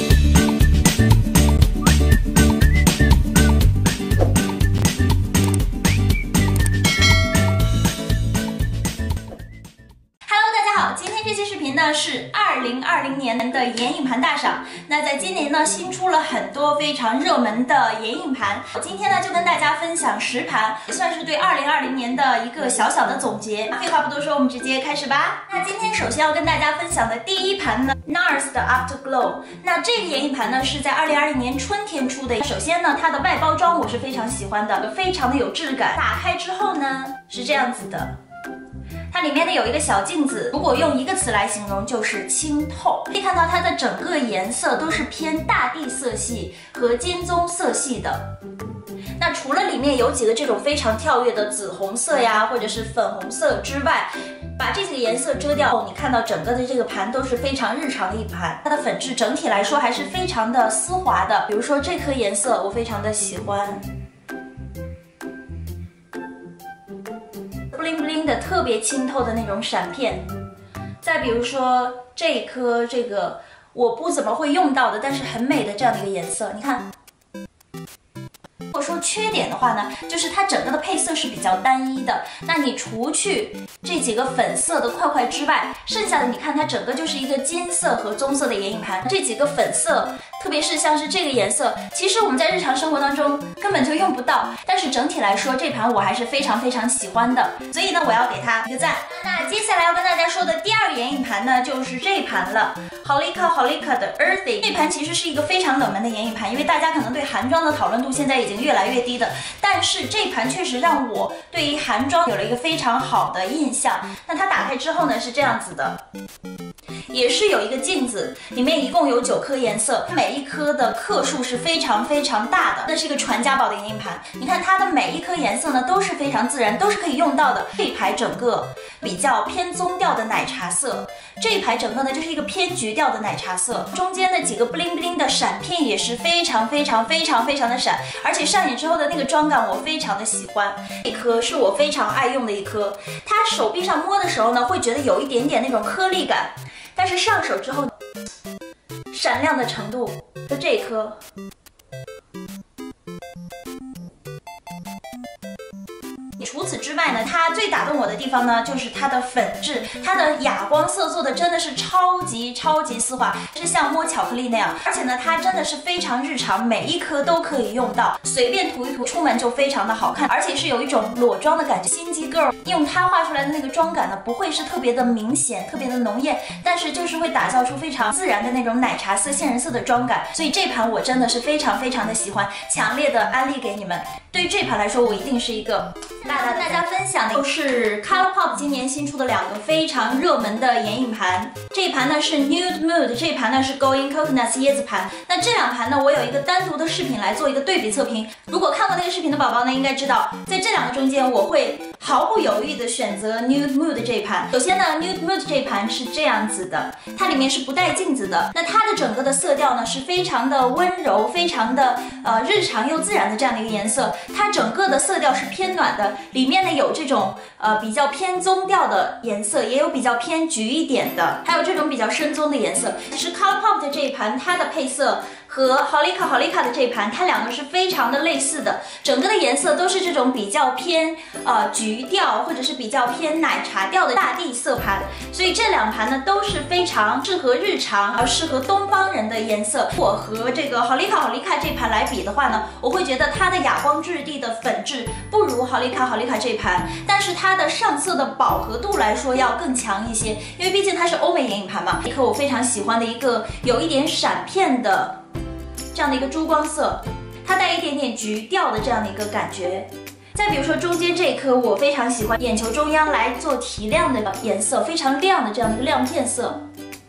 是2020年的眼影盘大赏。那在今年呢，新出了很多非常热门的眼影盘。我今天呢就跟大家分享10盘，也算是对2020年的一个小小的总结。废话不多说，我们直接开始吧。那今天首先要跟大家分享的第一盘呢 ，NARS 的 Afterglow。那这个眼影盘呢是在2020年春天出的。首先呢，它的外包装我是非常喜欢的，非常的有质感。打开之后呢是这样子的。它里面呢有一个小镜子，如果用一个词来形容，就是清透。可以看到它的整个颜色都是偏大地色系和金棕色系的。那除了里面有几个这种非常跳跃的紫红色呀，或者是粉红色之外，把这几个颜色遮掉后，你看到整个的这个盘都是非常日常的一盘。它的粉质整体来说还是非常的丝滑的，比如说这颗颜色我非常的喜欢。bling bling 的特别清透的那种闪片，再比如说这一颗这个我不怎么会用到的，但是很美的这样的一个颜色，你看。如果说缺点的话呢，就是它整个的配色是比较单一的。那你除去这几个粉色的块块之外，剩下的你看它整个就是一个金色和棕色的眼影盘。这几个粉色，特别是像是这个颜色，其实我们在日常生活当中根本就用不到。但是整体来说，这盘我还是非常喜欢的。所以呢，我要给它一个赞。那接下来要跟大家说的第二个眼影盘呢，就是这盘了 Holika 的 Earthy。这盘其实是一个非常冷门的眼影盘，因为大家可能对韩妆的讨论度现在已经越来越低的，但是这盘确实让我对于韩妆有了一个非常好的印象。那它打开之后呢是这样子的，也是有一个镜子，里面一共有9颗颜色，每一颗的克数是非常大的，这是一个传家宝的眼影盘。你看它的每一颗颜色呢都是非常自然，都是可以用到的。这一排整个比较偏棕调的奶茶色，这一排整个呢就是一个偏橘调的奶茶色，中间的几个 bling bling 的闪片也是非常的闪，而且上眼之后的那个妆感我非常的喜欢。这一颗是我非常爱用的一颗，它手臂上摸的时候呢会觉得有一点点那种颗粒感，但是上手之后闪亮的程度，就这一颗。除此之外呢，它最打动我的地方呢，就是它的粉质，它的哑光色做的真的是超级丝滑，是像摸巧克力那样。而且呢，它真的是非常日常，每一颗都可以用到，随便涂一涂，出门就非常的好看，而且是有一种裸妆的感觉。心机 girl 用它画出来的那个妆感呢，不会是特别的明显，特别的浓艳，但是就是会打造出非常自然的那种奶茶色、杏仁色的妆感。所以这盘我真的是非常的喜欢，强烈的安利给你们。对于这盘来说，我一定是一个。跟大家分享的就是 ColourPop 今年新出的2个非常热门的眼影盘。这一盘呢是 Nude Mood， 这一盘呢是 Going Coconuts 椰子盘。那这2盘呢，我有一个单独的视频来做一个对比测评。如果看过那个视频的宝宝呢，应该知道，在这2个中间，我会毫不犹豫的选择 Nude Mood 这一盘。首先呢 ，Nude Mood 这一盘是这样子的，它里面是不带镜子的。那它的整个的色调呢是非常的温柔，非常的日常又自然的这样的一个颜色。它整个的色调是偏暖的，里面呢有这种比较偏棕调的颜色，也有比较偏橘一点的，还有这种比较深棕的颜色。其实 ColourPop 的这一盘，它的配色和 Holika 的这一盘，它2个是非常的类似的，整个的颜色都是这种比较偏橘调或者是比较偏奶茶调的大地色盘，所以这2盘呢都是非常适合日常而适合东方人的颜色。我和这个 Holika 这盘来比的话呢，我会觉得它的哑光质地的粉质不如 Holika 这盘，但是它的上色的饱和度来说要更强一些，因为毕竟它是欧美眼影盘嘛。一颗我非常喜欢的一个有一点闪片的这样的一个珠光色，它带一点点橘调的这样的一个感觉。再比如说中间这一颗，我非常喜欢眼球中央来做提亮的颜色，非常亮的这样的一个亮片色。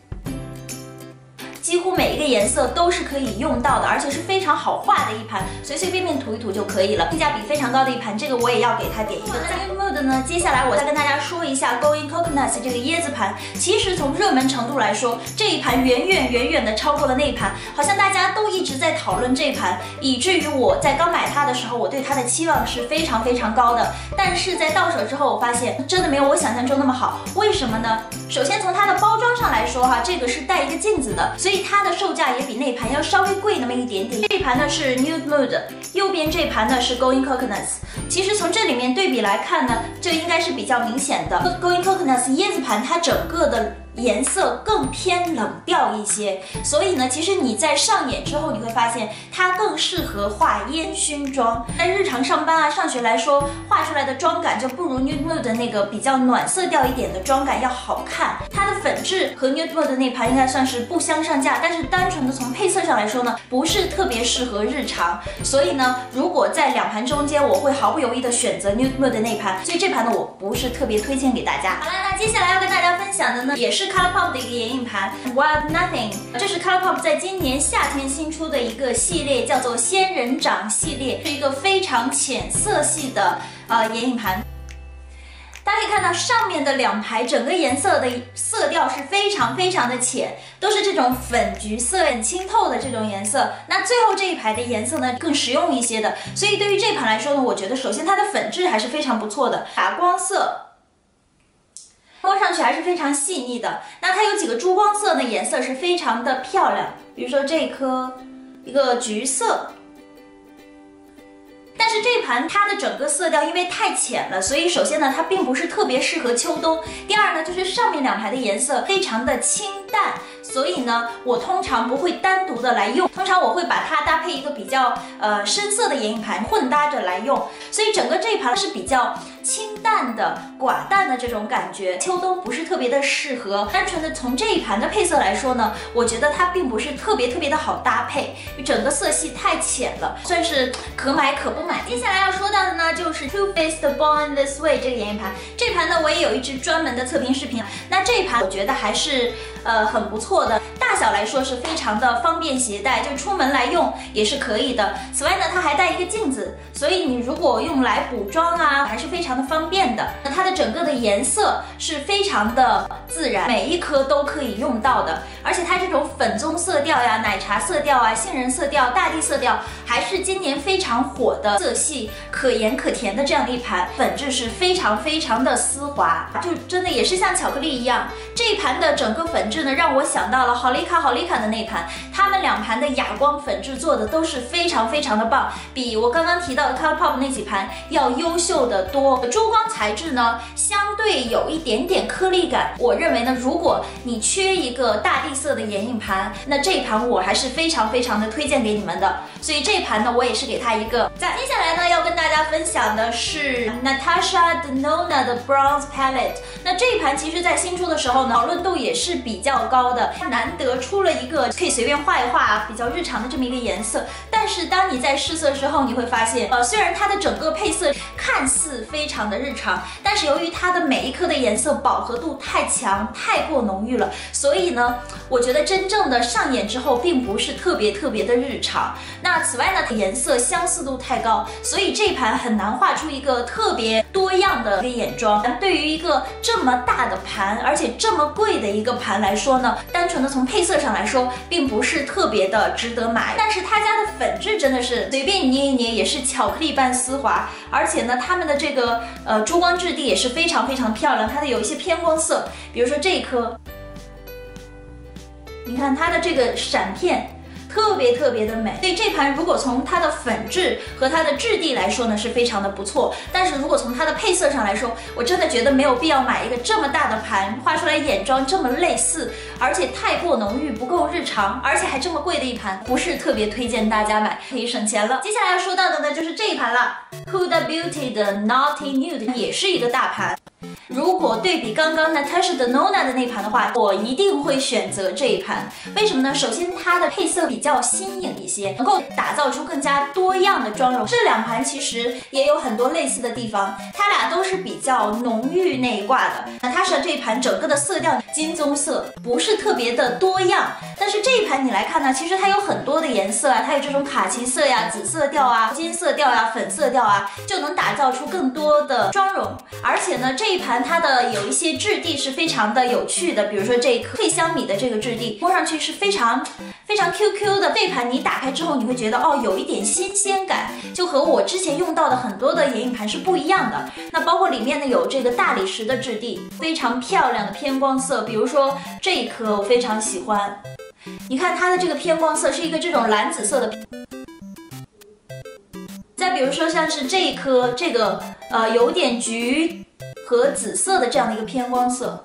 几乎每一个颜色都是可以用到的，而且是非常好画的一盘，随便涂一涂就可以了，性价比非常高的一盘，这个我也要给它点一个赞。Nude Mood 呢，接下来我再跟大家说一下 Going Coconuts 这个椰子盘。其实从热门程度来说，这一盘远的超过了那一盘，好像大家都一直在讨论这一盘，以至于我在刚买它的时候，我对它的期望是非常高的。但是在到手之后，我发现真的没有我想象中那么好。为什么呢？首先从它的包装上来说哈，这个是带一个镜子的，所以以它的售价也比那盘要稍微贵那么一点点。这一盘呢是 Nude Mood， 右边这一盘呢是 Going Coconuts。其实从这里面对比来看呢，这应该是比较明显的。Going Coconuts 椰子盘它整个的颜色更偏冷调一些，所以呢，其实你在上眼之后，你会发现它更适合画烟熏妆。在日常上班啊、上学来说，画出来的妆感就不如 Nude Mood 的那个比较暖色调一点的妆感要好看。它的粉质和 Nude Mood 的那盘应该算是不相上下，但是单纯的从配色上来说呢，不是特别适合日常。所以呢，如果在两盘中间，我会毫不犹豫的选择 Nude Mood 的那盘。所以这盘呢，我不是特别推荐给大家。好了，那接下来要跟大家分享的呢，也是 ColourPop 的一个眼影盘 Wild Nothing， 这是 ColourPop 在今年夏天新出的一个系列，叫做仙人掌系列，是一个非常浅色系的眼影盘。大家可以看到上面的两排整个颜色的色调是非常的浅，都是这种粉橘色、很清透的这种颜色。那最后这一排的颜色呢，更实用一些的。所以对于这盘来说呢，我觉得首先它的粉质还是非常不错的，打光色摸上去还是非常细腻的。那它有几个珠光色的颜色是非常的漂亮，比如说这颗一个橘色。但是这盘它的整个色调因为太浅了，所以首先呢，它并不是特别适合秋冬。第二呢，就是上面两排的颜色非常的清淡，所以呢，我通常不会单独的来用，通常我会把它搭配一个比较深色的眼影盘混搭着来用。所以整个这一盘是比较清淡的、寡淡的这种感觉，秋冬不是特别的适合。单纯的从这一盘的配色来说呢，我觉得它并不是特别的好搭配，整个色系太浅了，算是可买可不买。接下来要说到的呢，就是 Too Faced Born This Way 这个眼影盘。这盘呢，我也有一支专门的测评视频。那这一盘我觉得还是很不错的，大小来说是非常的方便携带，就出门来用也是可以的。此外呢，它还带一个镜子，所以你如果用来补妆啊，还是非常的方便的。那它的整个的颜色是非常的自然，每一颗都可以用到的。而且它这种粉棕色调呀、奶茶色调啊、杏仁色调、大地色调，还是今年非常火的色系，可盐可甜的这样的一盘，粉质是非常的丝滑，就真的也是像巧克力一样。这一盘的整个粉质呢，让我想到了好丽卡的那盘，他们两盘的哑光粉质做的都是非常的棒，比我刚刚提到的 ColourPop 那几盘要优秀的多。珠光材质呢，相对有一点点颗粒感，我认为呢，如果你缺一个大地色的眼影盘，那这一盘我还是非常的推荐给你们的。所以这一盘呢，我也是给它一个赞。接下来呢，要跟大家分享的是 Natasha Denona 的 Bronze Palette。那这一盘其实在新出的时候呢，讨论度也是比较高的，难得出了一个可以随便画一画比较日常的这么一个颜色。但是当你在试色之后，你会发现，虽然它的整个配色看似非常的日常，但是由于它的每一颗的颜色饱和度太强，太过浓郁了，所以呢，我觉得真正的上眼之后，并不是特别的日常。那此外呢，颜色相似度太高，所以这盘很难画出一个特别多样的一个眼妆。对于一个这么大的盘，而且这么贵的一个盘来说呢，单纯的从配色上来说，并不是特别的值得买。但是他家的粉质真的是随便捏一捏也是巧克力般丝滑，而且呢，他们的这个珠光质地也是非常漂亮，它的有一些偏光色，比如说这一颗，你看它的这个闪片特别的美。所以这盘如果从它的粉质和它的质地来说呢，是非常的不错。但是如果从它的配色上来说，我真的觉得没有必要买一个这么大的盘，画出来眼妆这么类似，而且太过浓郁，不够日常，而且还这么贵的一盘，不是特别推荐大家买，可以省钱了。接下来要说到的呢，就是这一盘了 ，Huda Beauty 的 Naughty Nude 也是一个大盘。如果对比刚刚 Natasha Denona 的那盘的话，我一定会选择这一盘。为什么呢？首先它的配色比较新颖一些，能够打造出更加多样的妆容。这两盘其实也有很多类似的地方，它俩都是比较浓郁那一挂的。Natasha 这一盘整个的色调金棕色，不是特别的多样。但是这一盘你来看呢，其实它有很多的颜色啊，它有这种卡其色呀、紫色调啊、金色调呀、粉色调啊，就能打造出更多的妆容。而且呢，这一盘它的有一些质地是非常的有趣的，比如说这一颗退香米的这个质地，摸上去是非常 QQ 的。这盘你打开之后，你会觉得哦，有一点新鲜感，就和我之前用到的很多的眼影盘是不一样的。那包括里面呢有这个大理石的质地，非常漂亮的偏光色，比如说这一颗我非常喜欢。 你看它的这个偏光色是一个这种蓝紫色的。再比如说像是这一颗这个有点橘和紫色的这样的一个偏光色。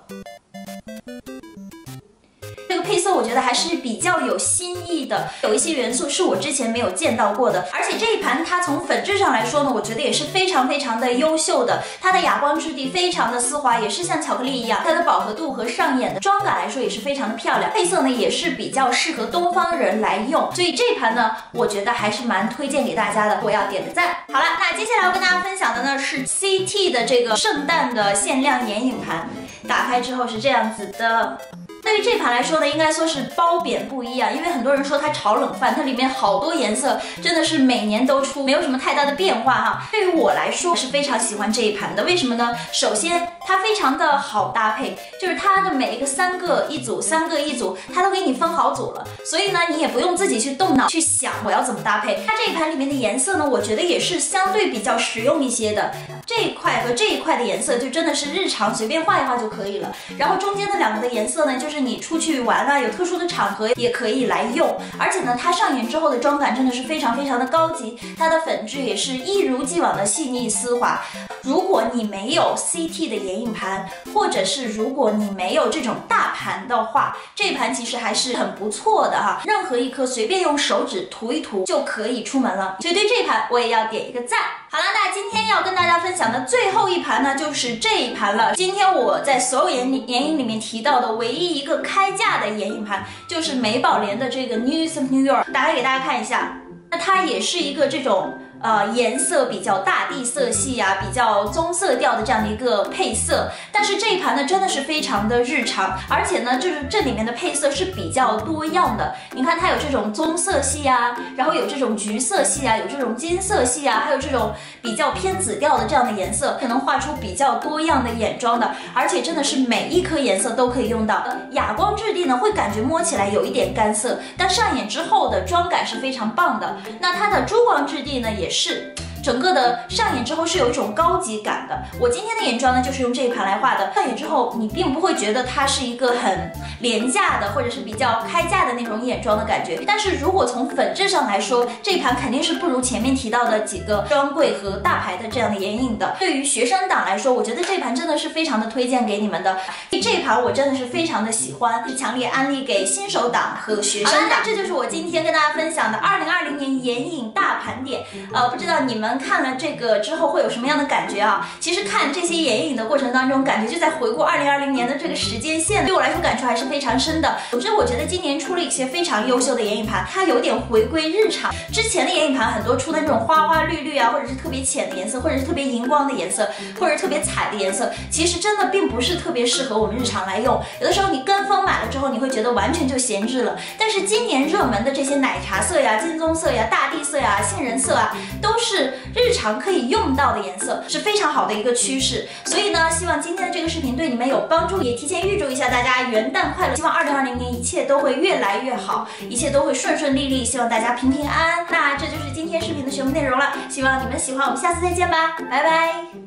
这个配色我觉得还是比较有新意的，有一些元素是我之前没有见到过的。而且这一盘它从粉质上来说呢，我觉得也是非常的优秀的。它的哑光质地非常的丝滑，也是像巧克力一样。它的饱和度和上眼的妆感来说也是非常的漂亮。配色呢也是比较适合东方人来用，所以这盘呢我觉得还是蛮推荐给大家的，我要点个赞。好了，那接下来我跟大家分享的呢是 CT 的这个圣诞的限量眼影盘，打开之后是这样子的。对于这盘来说呢，应该说是褒贬不一啊，因为很多人说它炒冷饭，它里面好多颜色真的是每年都出，没有什么太大的变化哈。对于我来说是非常喜欢这一盘的，为什么呢？首先它非常的好搭配，就是它的每一个3个一组，它都给你分好组了，所以呢你也不用自己去动脑去想我要怎么搭配。它这一盘里面的颜色呢，我觉得也是相对比较实用一些的。这一块和这一块的颜色就真的是日常随便画一画就可以了，然后中间的2个的颜色呢，就是你出去玩啊，有特殊的场合也可以来用。而且呢，它上眼之后的妆感真的是非常的高级，它的粉质也是一如既往的细腻丝滑。如果你没有 CT 的眼影盘，或者是如果你没有这种大盘的话，这盘其实还是很不错的哈，任何一颗随便用手指涂一涂就可以出门了，所以对这盘我也要点一个赞。好了，那今天要跟大家分享的最后一盘呢，就是这一盘了。今天我在所有眼影里面提到的唯一一个开价的眼影盘，就是美宝莲的这个 News of New York， 打开给大家看一下。那它也是一个这种颜色比较大地色系啊，比较棕色调的这样的一个配色，但是这一盘呢真的是非常的日常，而且呢就是这里面的配色是比较多样的。你看它有这种棕色系啊，然后有这种橘色系啊，有这种金色系啊，还有这种比较偏紫调的这样的颜色，可能画出比较多样的眼妆的，而且真的是每一颗颜色都可以用到。哑光质地呢会感觉摸起来有一点干涩，但上眼之后的妆感是非常棒的。那它的珠光质地呢也是整个的上眼之后是有一种高级感的。我今天的眼妆呢就是用这一盘来画的，上眼之后你并不会觉得它是一个很廉价的或者是比较开价的那种眼妆的感觉，但是如果从粉质上来说，这一盘肯定是不如前面提到的几个专柜和大牌的这样的眼影的。对于学生党来说，我觉得这盘真的是非常的推荐给你们的，这一盘我真的是非常的喜欢，是强烈安利给新手党和学生党。这就是我今天跟大家分享的2020年眼影大盘点。不知道你们看了这个之后会有什么样的感觉啊？其实看这些眼影的过程当中，感觉就在回顾2020年的这个时间线，对我来说感触还是非常深的。总之，我觉得今年出了一些非常优秀的眼影盘，它有点回归日常。之前的眼影盘很多出的那种花花绿绿啊，或者是特别浅的颜色，或者是特别荧光的颜色，或者是特别彩的颜色，其实真的并不是特别适合我们日常来用。有的时候你跟风买了之后，你会觉得完全就闲置了。但是今年热门的这些奶茶色呀、金棕色呀、大地色呀、杏仁色啊，都是日常可以用到的颜色，是非常好的一个趋势。所以呢，希望今天的这个视频对你们有帮助，也提前预祝一下大家元旦快乐，希望2020年一切都会越来越好，一切都会顺顺利利，希望大家平平安安。那这就是今天视频的全部内容了，希望你们喜欢，我们下次再见吧，拜拜。